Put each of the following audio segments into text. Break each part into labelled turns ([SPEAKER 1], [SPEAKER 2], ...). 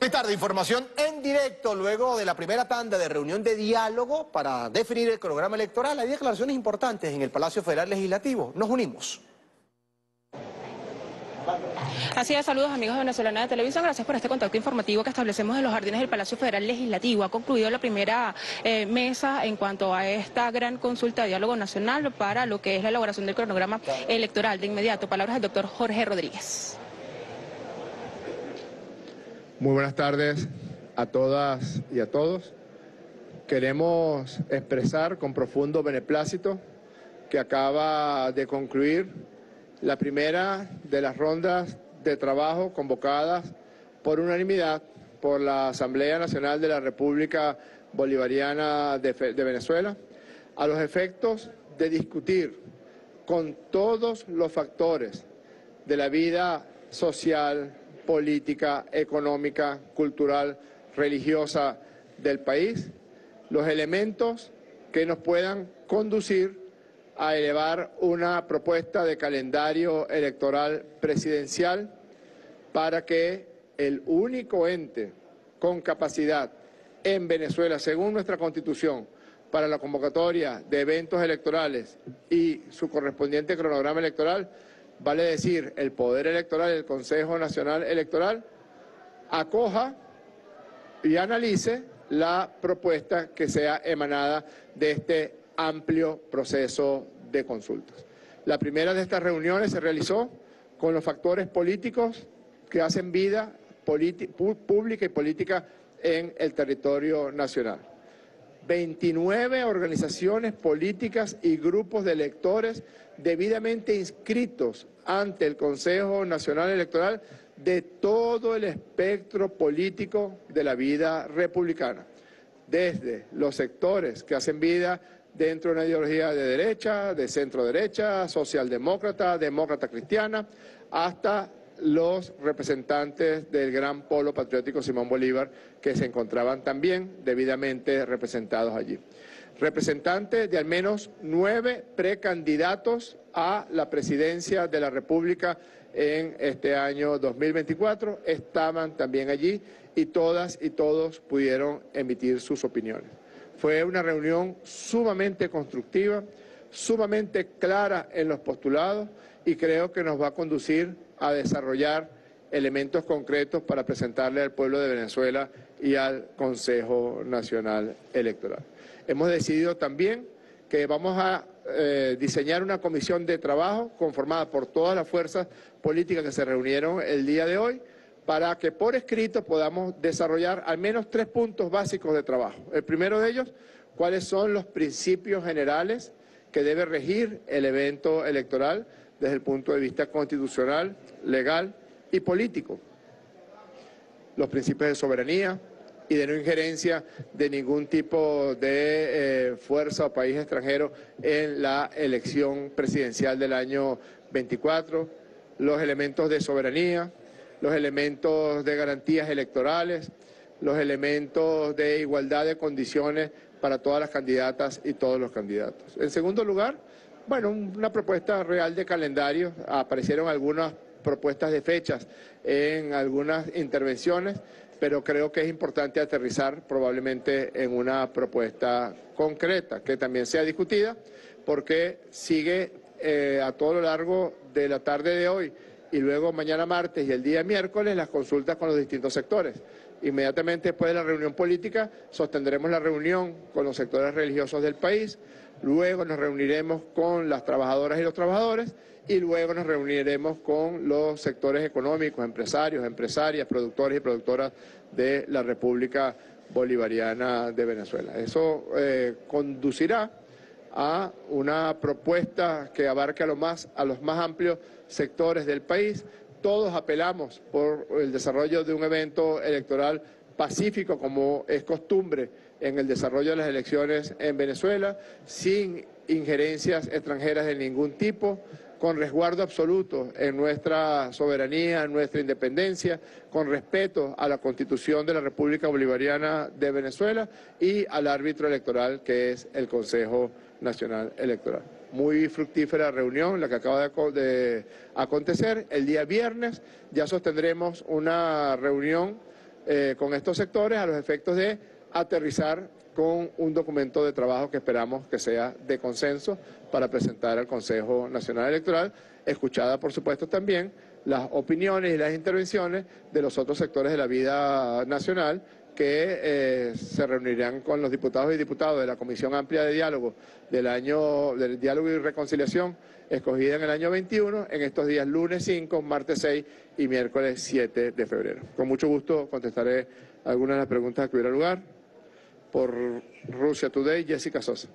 [SPEAKER 1] Buenas tardes, información en directo luego de la primera tanda de reunión de diálogo para definir el cronograma electoral. Hay declaraciones importantes en el Palacio Federal Legislativo. Nos unimos.
[SPEAKER 2] Así es, saludos amigos de Venezolana de Televisión, gracias por este contacto informativo que establecemos en los jardines del Palacio Federal Legislativo. Ha concluido la primera mesa en cuanto a esta gran consulta de diálogo nacional para lo que es la elaboración del cronograma electoral. De inmediato, palabras del doctor Jorge Rodríguez.
[SPEAKER 3] Muy buenas tardes a todas y a todos. Queremos expresar con profundo beneplácito que acaba de concluir la primera de las rondas de trabajo convocadas por unanimidad por la Asamblea Nacional de la República Bolivariana de Venezuela, a los efectos de discutir con todos los factores de la vida social, política, económica, cultural, religiosa del país, los elementos que nos puedan conducir a elevar una propuesta de calendario electoral presidencial para que el único ente con capacidad en Venezuela, según nuestra Constitución, para la convocatoria de eventos electorales y su correspondiente cronograma electoral, vale decir, el Poder Electoral, el Consejo Nacional Electoral, acoja y analice la propuesta que sea emanada de este amplio proceso de consultas. La primera de estas reuniones se realizó con los factores políticos que hacen vida pública y política en el territorio nacional. 29 organizaciones políticas y grupos de electores debidamente inscritos ante el Consejo Nacional Electoral de todo el espectro político de la vida republicana, desde los sectores que hacen vida dentro de una ideología de derecha, de centro derecha, socialdemócrata, demócrata cristiana, hasta los representantes del gran polo patriótico Simón Bolívar, que se encontraban también debidamente representados allí. Representantes de al menos 9 precandidatos a la presidencia de la República en este año 2024 estaban también allí y todas y todos pudieron emitir sus opiniones. Fue una reunión sumamente constructiva, sumamente clara en los postulados y creo que nos va a conducir a desarrollar elementos concretos para presentarle al pueblo de Venezuela y al Consejo Nacional Electoral. Hemos decidido también que vamos a diseñar una comisión de trabajo conformada por todas las fuerzas políticas que se reunieron el día de hoy para que por escrito podamos desarrollar al menos 3 puntos básicos de trabajo. El primero de ellos, cuáles son los principios generales que debe regir el evento electoral desde el punto de vista constitucional, legal y político. Los principios de soberanía y de no injerencia de ningún tipo de fuerza o país extranjero en la elección presidencial del año 24, los elementos de soberanía, los elementos de garantías electorales, los elementos de igualdad de condiciones para todas las candidatas y todos los candidatos. En segundo lugar, bueno, una propuesta real de calendario. Aparecieron algunas propuestas de fechas en algunas intervenciones, pero creo que es importante aterrizar probablemente en una propuesta concreta que también sea discutida, porque sigue a todo lo largo de la tarde de hoy y luego mañana martes y el día miércoles las consultas con los distintos sectores. Inmediatamente después de la reunión política sostendremos la reunión con los sectores religiosos del país, luego nos reuniremos con las trabajadoras y los trabajadores y luego nos reuniremos con los sectores económicos, empresarios, empresarias, productores y productoras de la República Bolivariana de Venezuela. Eso conducirá a una propuesta que abarque a los más amplios sectores del país. Todos apelamos por el desarrollo de un evento electoral pacífico, como es costumbre en el desarrollo de las elecciones en Venezuela, sin injerencias extranjeras de ningún tipo, con resguardo absoluto en nuestra soberanía, en nuestra independencia, con respeto a la Constitución de la República Bolivariana de Venezuela y al árbitro electoral que es el Consejo Nacional Electoral. Muy fructífera reunión la que acaba de acontecer. El día viernes ya sostendremos una reunión con estos sectores a los efectos de aterrizar con un documento de trabajo que esperamos que sea de consenso para presentar al Consejo Nacional Electoral, escuchada por supuesto también las opiniones y las intervenciones de los otros sectores de la vida nacional que se reunirán con los diputados y diputadas de la Comisión Amplia de Diálogo del Diálogo y Reconciliación, escogida en el año 21, en estos días lunes 5, martes 6 y miércoles 7 de febrero. Con mucho gusto contestaré algunas de las preguntas que hubiera lugar. Por Russia Today, Jessica Sosa.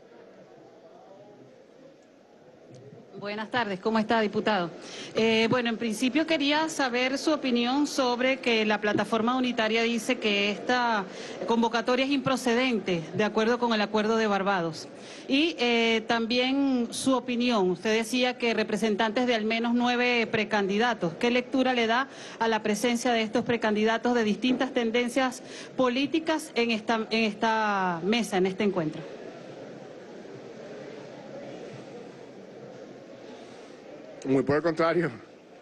[SPEAKER 4] Buenas tardes, ¿cómo está, diputado? Bueno, en principio quería saber su opinión sobre que la plataforma unitaria dice que esta convocatoria es improcedente, de acuerdo con el Acuerdo de Barbados. Y también su opinión, usted decía que representantes de al menos 9 precandidatos, ¿qué lectura le da a la presencia de estos precandidatos de distintas tendencias políticas en esta mesa, en este encuentro?
[SPEAKER 3] Muy por el contrario.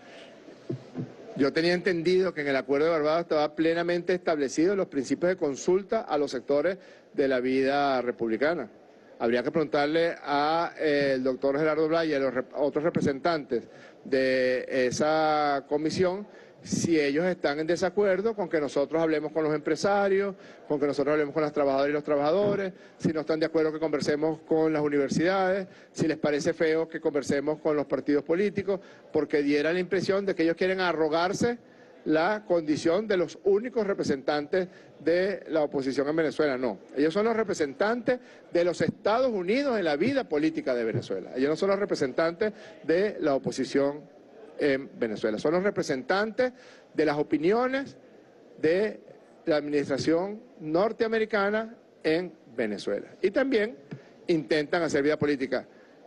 [SPEAKER 3] Yo tenía entendido que en el Acuerdo de Barbados estaba plenamente establecidos los principios de consulta a los sectores de la vida republicana. Habría que preguntarle al doctor Gerardo Blay y a los otros representantes de esa comisión si ellos están en desacuerdo con que nosotros hablemos con los empresarios, con que nosotros hablemos con las trabajadoras y los trabajadores, si no están de acuerdo que conversemos con las universidades, si les parece feo que conversemos con los partidos políticos, porque diera la impresión de que ellos quieren arrogarse la condición de los únicos representantes de la oposición en Venezuela. No, ellos son los representantes de los Estados Unidos en la vida política de Venezuela. Ellos no son los representantes de la oposición en Venezuela. Son los representantes de las opiniones de la administración norteamericana en Venezuela. Y también intentan hacer vida política.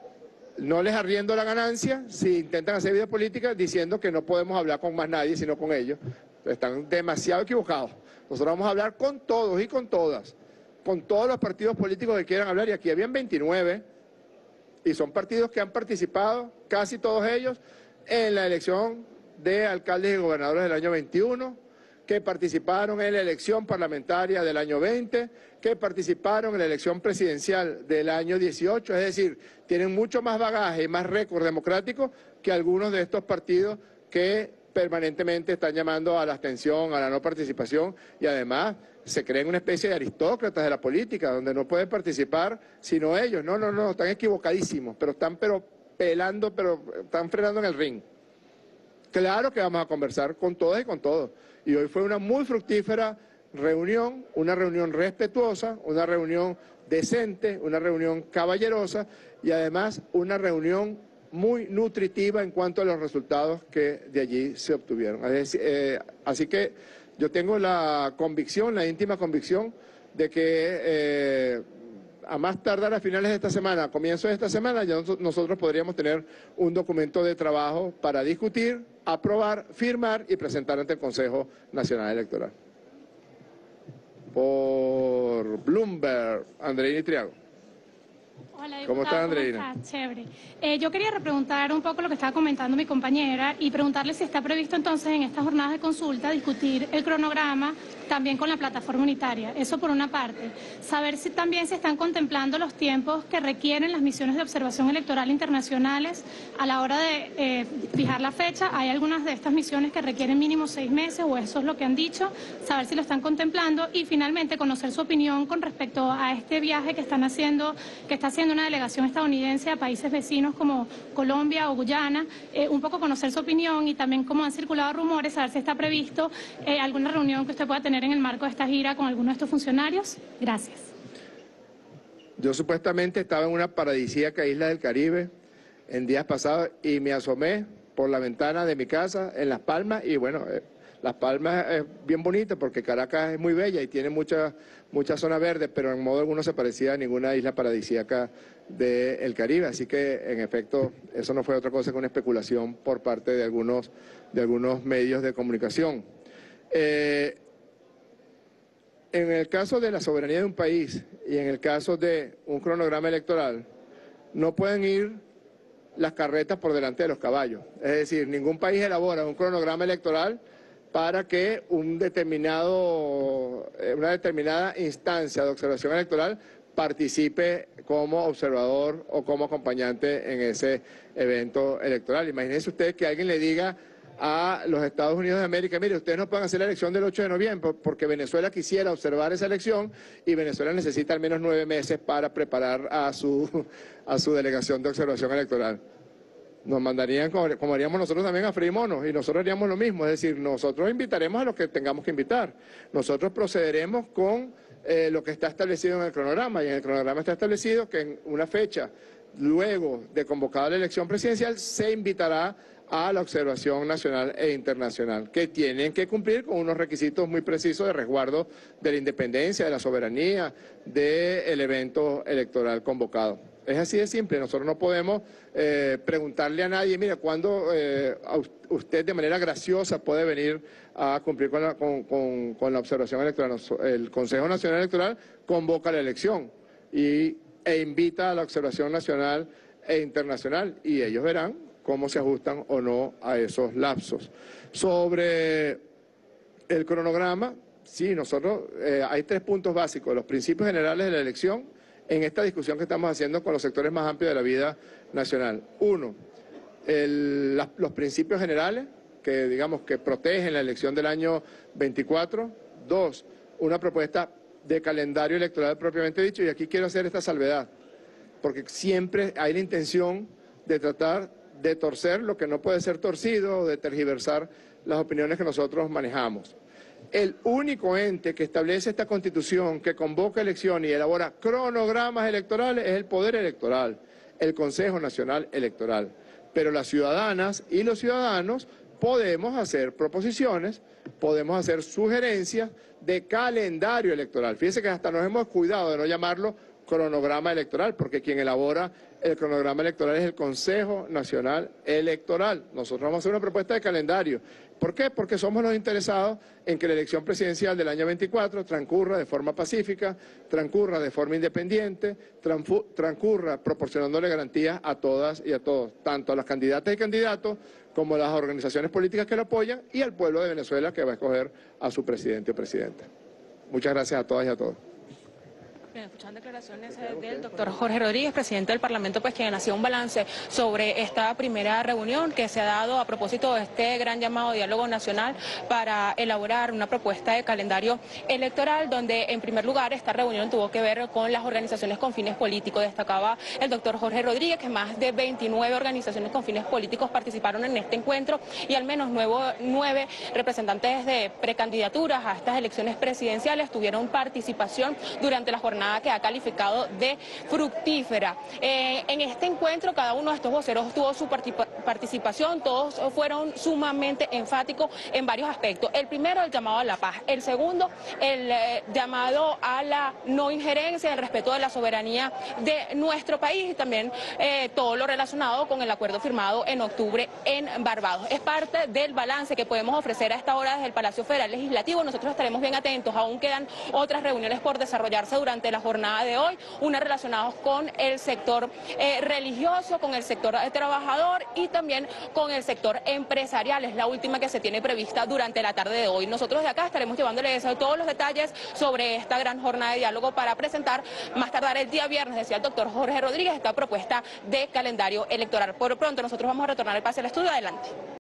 [SPEAKER 3] No les arriendo la ganancia si intentan hacer vida política diciendo que no podemos hablar con más nadie sino con ellos. Están demasiado equivocados. Nosotros vamos a hablar con todos y con todas, con todos los partidos políticos que quieran hablar, y aquí habían 29, y son partidos que han participado, casi todos ellos, en la elección de alcaldes y gobernadores del año 21, que participaron en la elección parlamentaria del año 20, que participaron en la elección presidencial del año 18, es decir, tienen mucho más bagaje y más récord democrático que algunos de estos partidos que permanentemente están llamando a la abstención, a la no participación, y además se creen una especie de aristócratas de la política, donde no pueden participar sino ellos. No, están equivocadísimos, pero están pelando, pero están frenando en el ring. Claro que vamos a conversar con todas y con todos. Y hoy fue una muy fructífera reunión, una reunión respetuosa, una reunión decente, una reunión caballerosa y además una reunión muy nutritiva en cuanto a los resultados que de allí se obtuvieron. Así que yo tengo la convicción, la íntima convicción de que a más tardar a finales de esta semana, a comienzos de esta semana, ya nosotros podríamos tener un documento de trabajo para discutir, aprobar, firmar y presentar ante el Consejo Nacional Electoral. Por Bloomberg, Andreina Triago.
[SPEAKER 5] Hola, diputado,
[SPEAKER 3] ¿Cómo está, Andreina?
[SPEAKER 5] ¿Cómo está? Chévere. Yo quería repreguntar un poco lo que estaba comentando mi compañera y preguntarle si está previsto entonces en estas jornadas de consulta discutir el cronograma también con la plataforma unitaria. Eso por una parte. Saber si también se están contemplando los tiempos que requieren las misiones de observación electoral internacionales a la hora de fijar la fecha. Hay algunas de estas misiones que requieren mínimo 6 meses o eso es lo que han dicho. Saber si lo están contemplando y finalmente conocer su opinión con respecto a este viaje que están haciendo, que está haciendo una delegación estadounidense a países vecinos como Colombia o Guyana. Un poco conocer su opinión y también cómo han circulado rumores, saber si está previsto alguna reunión que usted pueda tener en el marco de esta gira con alguno de estos funcionarios. Gracias.
[SPEAKER 3] Yo supuestamente estaba en una paradisíaca isla del Caribe en días pasados y me asomé por la ventana de mi casa en Las Palmas y bueno, Las Palmas es bien bonita porque Caracas es muy bella y tiene mucha zona verde, pero en modo alguno se parecía a ninguna isla paradisíaca del Caribe, así que en efecto eso no fue otra cosa que una especulación por parte de algunos medios de comunicación. En el caso de la soberanía de un país y en el caso de un cronograma electoral, no pueden ir las carretas por delante de los caballos. Es decir, ningún país elabora un cronograma electoral para que una determinada instancia de observación electoral participe como observador o como acompañante en ese evento electoral. Imagínense usted que alguien le diga a los Estados Unidos de América, mire, ustedes no pueden hacer la elección del 8 de noviembre porque Venezuela quisiera observar esa elección y Venezuela necesita al menos 9 meses para preparar a su delegación de observación electoral. Nos mandarían, como haríamos nosotros también, a freír monos, y nosotros haríamos lo mismo, es decir, nosotros invitaremos a los que tengamos que invitar. Nosotros procederemos con lo que está establecido en el cronograma, y en el cronograma está establecido que en una fecha, luego de convocada la elección presidencial, se invitará a la observación nacional e internacional, que tienen que cumplir con unos requisitos muy precisos de resguardo de la independencia, de la soberanía, del evento electoral convocado. Es así de simple, nosotros no podemos preguntarle a nadie, mira, ¿cuándo usted de manera graciosa puede venir a cumplir con la observación electoral? El Consejo Nacional Electoral convoca la elección e invita a la observación nacional e internacional, y ellos verán cómo se ajustan o no a esos lapsos. Sobre el cronograma, sí, nosotros hay 3 puntos básicos: los principios generales de la elección, en esta discusión que estamos haciendo con los sectores más amplios de la vida nacional. 1, los principios generales que, digamos, que protegen la elección del año 24. 2, una propuesta de calendario electoral propiamente dicho, y aquí quiero hacer esta salvedad, porque siempre hay la intención de tratar de torcer lo que no puede ser torcido o de tergiversar las opiniones que nosotros manejamos. El único ente que establece esta Constitución, que convoca elecciones y elabora cronogramas electorales, es el Poder Electoral, el Consejo Nacional Electoral. Pero las ciudadanas y los ciudadanos podemos hacer proposiciones, podemos hacer sugerencias de calendario electoral. Fíjense que hasta nos hemos cuidado de no llamarlo cronograma electoral, porque quien elabora el cronograma electoral es el Consejo Nacional Electoral. Nosotros vamos a hacer una propuesta de calendario. ¿Por qué? Porque somos los interesados en que la elección presidencial del año 24 transcurra de forma pacífica, transcurra de forma independiente, transcurra proporcionándole garantías a todas y a todos, tanto a las candidatas y candidatos como a las organizaciones políticas que lo apoyan y al pueblo de Venezuela que va a escoger a su presidente o presidenta. Muchas gracias a todas y a todos.
[SPEAKER 2] Bien, escuchan declaraciones del doctor Jorge Rodríguez, presidente del Parlamento, pues quien hacía un balance sobre esta primera reunión que se ha dado a propósito de este gran llamado diálogo nacional para elaborar una propuesta de calendario electoral, donde en primer lugar esta reunión tuvo que ver con las organizaciones con fines políticos. Destacaba el doctor Jorge Rodríguez que más de 29 organizaciones con fines políticos participaron en este encuentro y al menos 9 representantes de precandidaturas a estas elecciones presidenciales tuvieron participación durante la jornada que ha calificado de fructífera. En este encuentro cada uno de estos voceros tuvo su participación, todos fueron sumamente enfáticos en varios aspectos. El primero, el llamado a la paz. El segundo, el llamado a la no injerencia, el respeto de la soberanía de nuestro país y también todo lo relacionado con el acuerdo firmado en octubre en Barbados. Es parte del balance que podemos ofrecer a esta hora desde el Palacio Federal Legislativo. Nosotros estaremos bien atentos, aún quedan otras reuniones por desarrollarse durante la jornada de hoy, unas relacionadas con el sector religioso, con el sector trabajador y también con el sector empresarial. Es la última que se tiene prevista durante la tarde de hoy. Nosotros de acá estaremos llevándoles todos los detalles sobre esta gran jornada de diálogo para presentar más tardar el día viernes, decía el doctor Jorge Rodríguez, esta propuesta de calendario electoral. Por pronto nosotros vamos a retornar el pase al estudio. Adelante.